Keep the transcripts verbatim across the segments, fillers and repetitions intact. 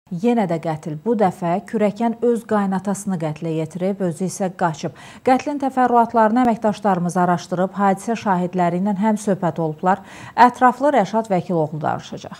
Yenə də qətl. Bu dəfə kürəkən öz qaynatasını qətlə yetirib, özü isə qaçıb. Qətlin təfərrüatlarını əməkdaşlarımız araşdırıb, hadisə şahidləri ilə həm söhbət olublar. Ətraflı Rəşad Vəkiloğlu danışacaq.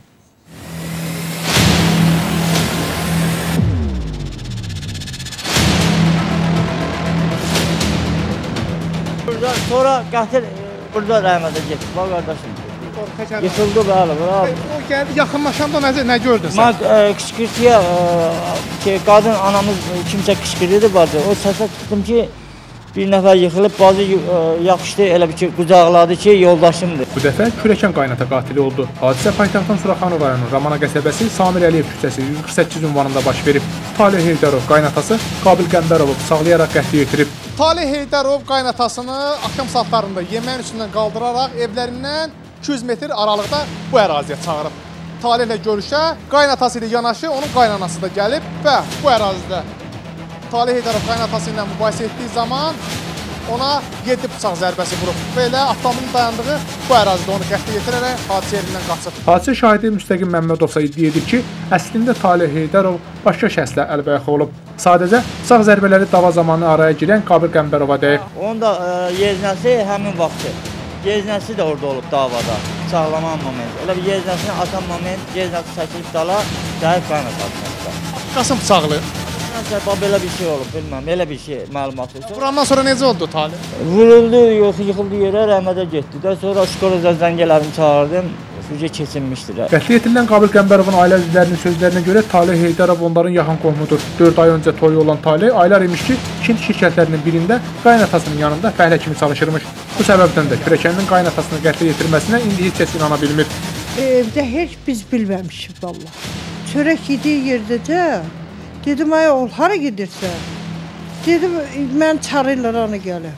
Sonra qətl burada rəhmətə getdi. Bax, qardaşım. Yıxıldı bəli, bravo. O gəldi, yaxınlaşanda necə, nə gördün sən? Mən e, qışqırtıya, e, ki, qadın anamız kimsə qışqırırdı bacı. O səsə tutdum ki, bir nəfər yıxılıb, bacı e, yapışdı, elə bir ki, qucaqladı ki, yoldaşımdır. Bu dəfə kürəkən qaynata qatili oldu. Hadisə paytaxtın Suraxanı rayonu Ramana qəsəbəsi Samir Əliyev küçəsi yüz qırx səkkiz ünvanında baş verib. Talih Heydərov qaynatası Qabil Qəmbərovu bıçaqlayaraq qətlə yetirib. Talih Heydərov qaynatasını axşam saatlarında yeməyin üstündən qaldıraraq evlərindən iki yüz metr aralıqda bu əraziyə çağırıb. Talihlə görüşə qaynatası ilə yanaşı onun qaynanası da gəlib və bu ərazidə Talih Heydərov qaynatası ilə mübahisə etdiyi zaman ona yeddi bıçaq zərbəsi vurub. Belə avtomobilin dayandığı bu ərazidə onu qətlə yetirərək hadisə yerindən qaçıb. Hadisə şahidi Müstəqim Məmmədovsa iddia edir ki, əslində Talih Heydərov başqa şəxslə əlbəyaxa olub. Sadəcə sağ zərbələri dava zamanı araya girən Qabil Qəmbərova deyib. Onun da e, yeznəsi həmin vaxtı. Yeznəsi də orada olub davada, sağlaman moment. Elə bir yeznəsini atan moment, yeznəsi çəkilib dala, dəyib qaynatasında. Qasım bıçaqlı. Nəsə, belə bir şey olub, bilməm, elə bir şey məlumat olsun. Vurandan sonra necə oldu Talih? Vuruldu, yox, yıxıldı yerə, rəhmətə getdi. Də sonra şkolada zəngələrimi çağırdım, fücə keçinmişdilər. Qətlə yetirilən Qabil Qəmbərovun ailə üzvlərinin sözlərinə görə Talih Heydərov onların yaxın qohumudur. dörd ay öncə toyu olan Talih aylar imiş ki, ikinci şirkətlərinin birində qaynatasının yanında fəhlə kimi çalışırmış. Bu səbəbdən də kürəkənin qaynatasını qətlə yetirməsinə indi heç kəs inana bilmir. Evdə heç biz bilməmişik valla. Çörək yediyi yerdəcə dedim, ay oğul, hara gedirsən? Dedim, mən çarıyla ana gələm.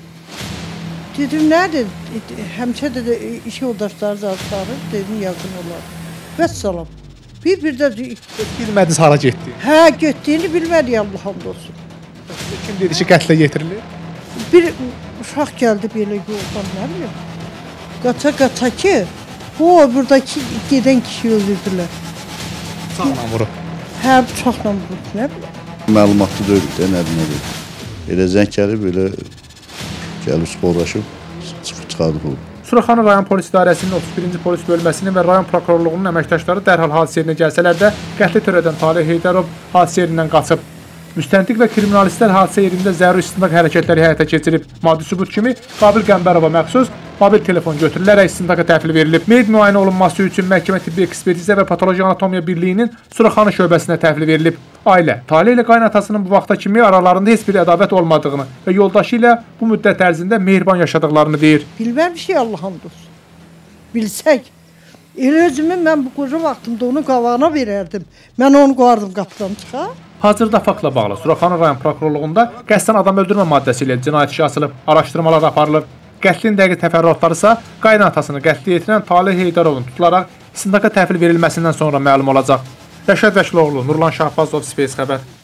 Dedim, nədir? Həmçə də iş yoldaşları zartları, dedim, yaxın olar. Vəssalam. Bir-bir də... Bilmədiniz hara getdi? Hə, getdiyini bilmədik, Allah hamd olsun. Kim dedi ki, qətlə yetirilir? Bir uşaq gəldi belə yoldan, nə bileyim. Qaça-qaça ki, o, buradakı gedən kişi öldürdülər. Sağla vurub. Hə, bıçaqla vurub, nə bileyim. Məlumatlı deyil də, nə bilməyim. Elə zəng gəlib, elə gəlib sporlaşıb, çıxıb çıxardıq olub. Suraxanı rayon polis idarəsinin otuz birinci polis bölməsinin və rayon prokurorluğunun əməkdaşları dərhal hadisə yerinə gəlsələr də, qətli törədən Talih Heydərov hadisə yerindən qaçıb. Müstəntiq və kriminalistlər hadisə yerində zəruri istintaq hərəkətləri həyata keçirib. Maddi sübut kimi Qabil Qəmbərova məxsus mobil telefon götürülərək istintaka təhvil verilib. Meyit müayinə olunması üçün məhkəmə tibbi ekspertizə və patoloji anatomiya birliyinin Suraxanı şöbəsinə təhvil verilib. Ailə, Talih ilə qaynatasının bu vaxta kimi aralarında heç bir ədavət olmadığını və yoldaşı ilə bu müddət ərzində mehriban yaşadıqlarını deyir. Bilməmişik, Allah hamd olsun. Bilsək, elə özümü mən bu qoca vaxtımda onun qavağına verərdim. Mən onu qoyardım qapıdan çıxa. Hazırda faktla bağlı Suraxanı rayon prokurorluğunda qəsdən adam öldürmə maddəsi ilə cinayət işi açılıb, araşdırmalar aparılır. Qətlin dəqiq təfərrüatları isə qaynatasını qətlə yetirən Talih Heydarovun tutularaq istintaka təhvil verilməsindən sonra məlum olacaq. Rəşad Vəkiloğlu, Nurlan Şahbazov, Space xəbər.